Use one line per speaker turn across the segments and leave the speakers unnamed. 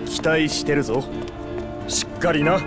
期待してるぞ。しっかりな。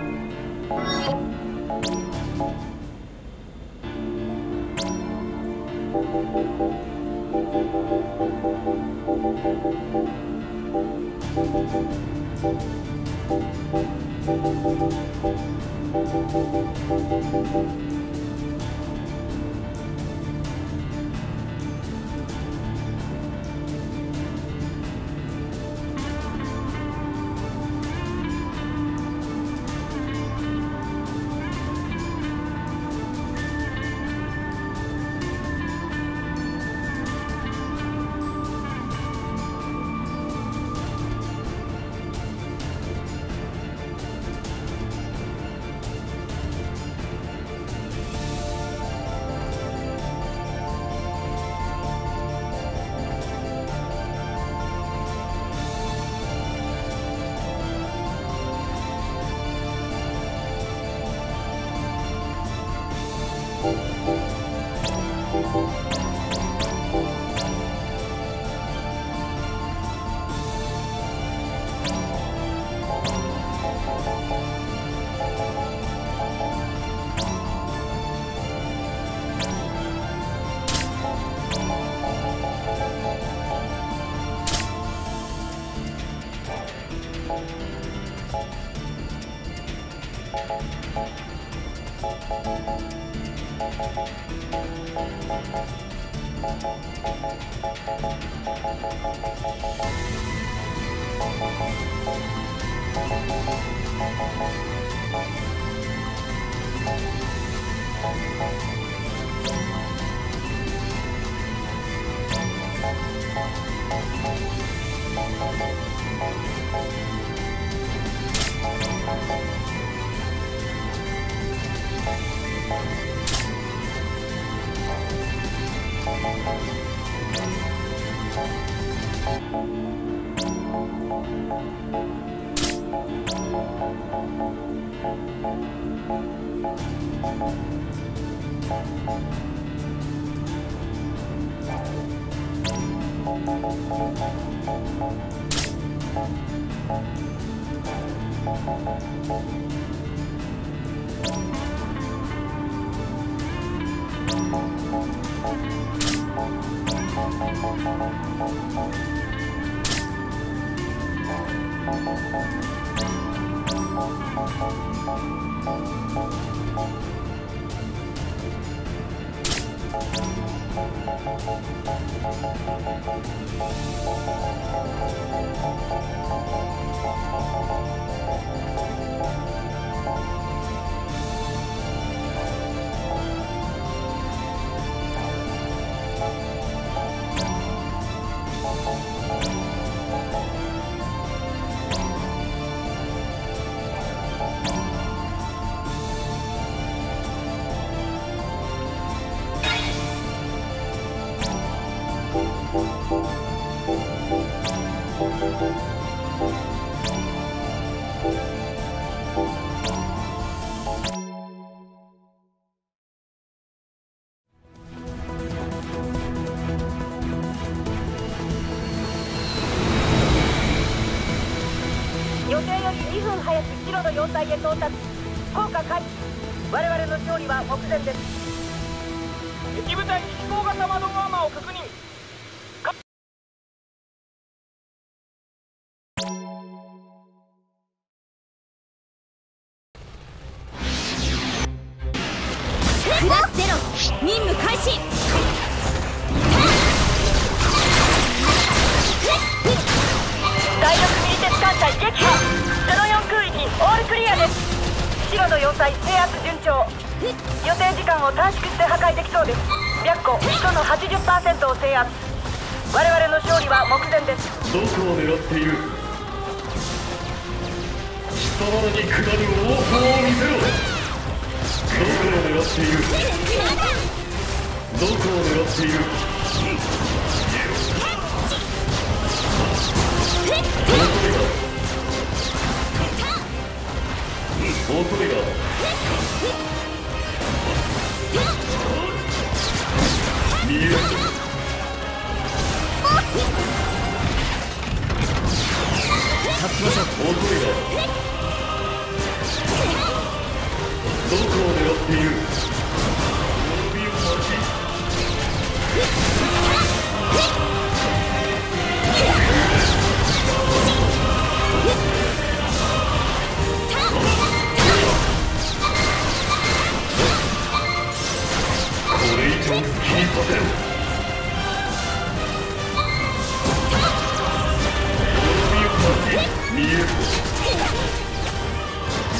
予定より2分早く白の要塞へ到達。効果開始。我々の勝利は目前です。
敵部隊に飛行型窓アーマーを確認。
クラスゼロ任務開始。
第6ミリ鉄艦隊撃破。04空域オールクリアです。白の要塞制圧順調。予定時間を短縮して破壊できそうです。白虎人の 80% を制圧。我々の勝利は目前です。
どこを狙っている。貴様らに下る王法を見せろ。どこを狙っている。どこを狙っている。恐れが見える。
助けましょう。
恐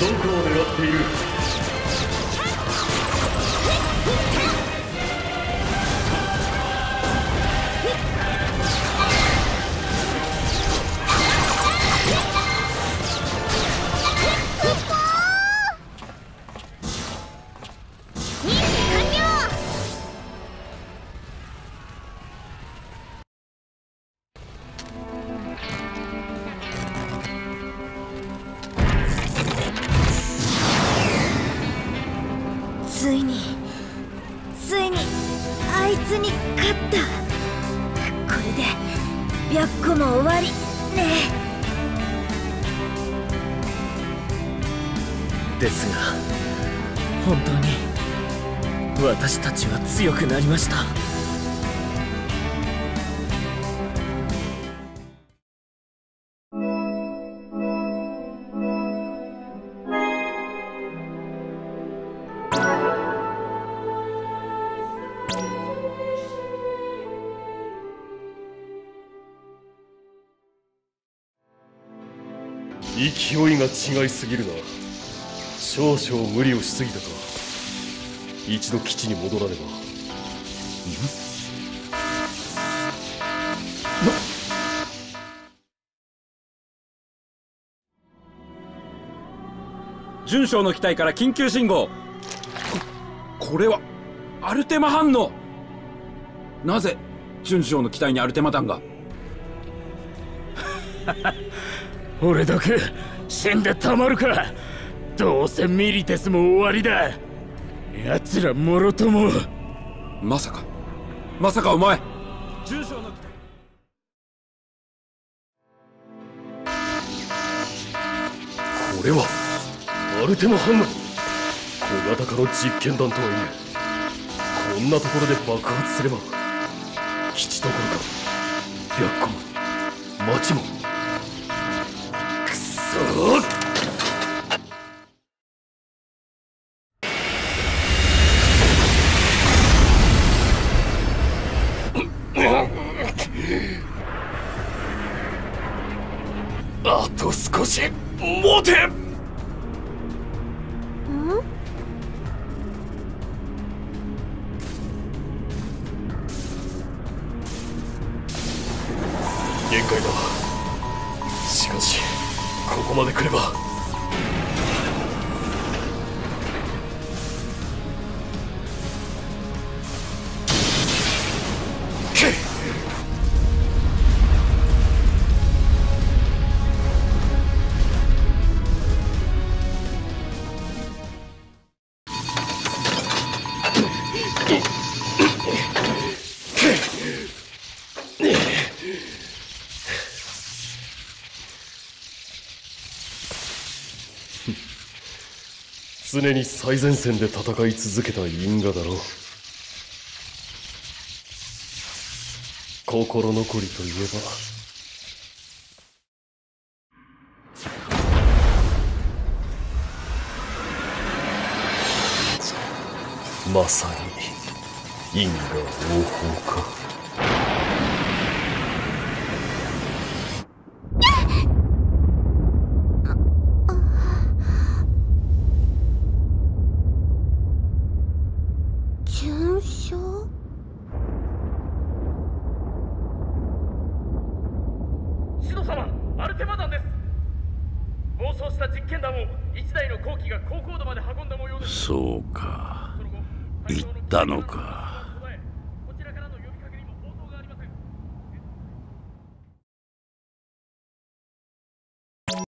どこを狙っている。
ついにあいつに勝った。これで白虎も終わりね。
ですが本当に私たちは強くなりました。
勢いが違いすぎるな。少々無理をしすぎたか。一度基地に戻らねば。
準将の機体から緊急信号。これはアルテマ反応。なぜ準将の機体にアルテマ弾が。
俺だけ死んでたまるか。どうせミリテスも終わりだ。奴らもろとも。
まさかお前準将の機体。
これはアルテマ反応。小型化の実験弾とはいえ、こんなところで爆発すれば基地どころか白虎も町もくそー。あと少し持て。限界だ。しかしここまで来れば。常に最前線で戦い続けた因果だろう。心残りといえばまさに因果応報か。
シド様、アルテマ弾です。暴走した実験弾を1台の航機が高高度まで運んだ模様です。
そうか、言ったのか。